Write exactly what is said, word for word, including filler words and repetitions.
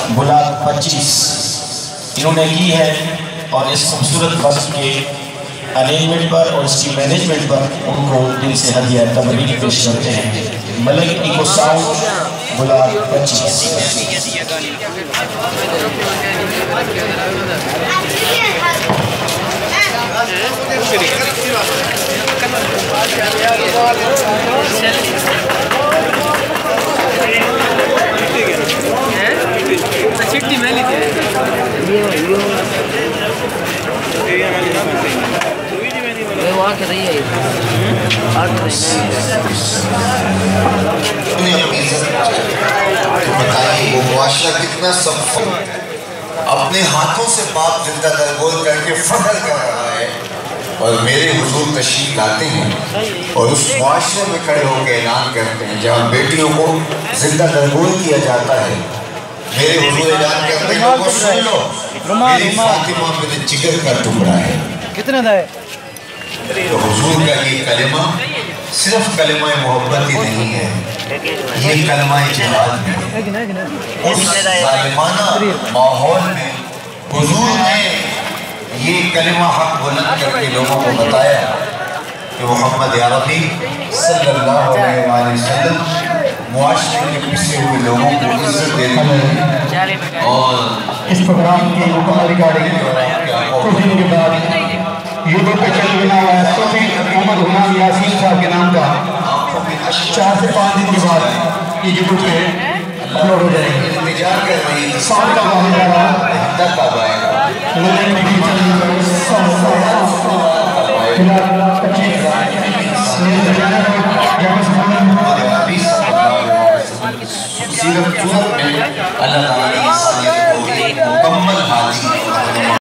बुलाग पच्चीस इन्होंने की है और इस खूबसूरत बस के अरेंजमेंट पर और इसकी मैनेजमेंट पर उनको दिल से हदिया तबरीक पेश करते हैं। मलिक इको साउंड बुलाग पच्चीस। चिट्ठी में ली थी वो आके रही है आके रही बताइए वो मुआशरा कितना सब अपने हाथों से बाप जिंदा दरगोर करके फख्र कर रहा है और मेरे हुजूर तशरीफ लाते हैं और उस मुआशरे में खड़े होकर ऐलान करते हैं जहाँ बेटियों को जिंदा दरगोर किया जाता है। मेरे हुजूर ऐलान करते हैं लोगों सुन लो, मेरी फातिमा मेरे जिगर का टुकड़ा है। कितना था तो हुजूर का ये कलिमा सिर्फ कलिमा मोहब्बत ही नहीं है, ये कलिमा जिहाद है। उस जालिमाना माहौल में हुजूर ने ये कलिमा हक बुलंद करके लोगों को बताया कि मोहम्मद अरबी सल्लल्लाहु अलैहि वसल्लम मुआशरे के पिछड़े हुए लोगों को इज्जत देने और इस प्रोग्राम की मुकम्मल रिकॉर्डिंग कुछ दिन के बाद यूट्यूब पे चैनल बना हुआ है सूफी मोहम्मद गुलाम यासीन साहब के नाम का। चार से पाँच दिन के बाद ये यूट्यूब पे अपलोड हो जाएगी। इंतजार कर रही है साउंड का बहुत बड़ा तक कब आएगा। अल्लाह ताला ने इंसानियत को मुकम्मल हादी